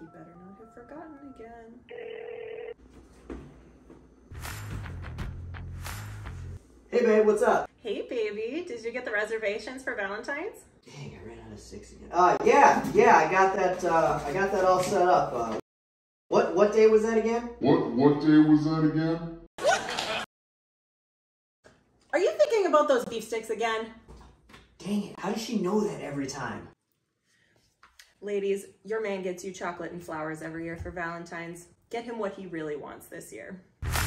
He better not have forgotten again. Hey babe, what's up? Hey baby, did you get the reservations for Valentine's? Dang, I ran out of 6 again. Yeah, I got that all set up. What day was that again? What day was that again? Are you thinking about those beef sticks again? Dang it, how does she know that every time? Ladies, your man gets you chocolate and flowers every year for Valentine's. Get him what he really wants this year.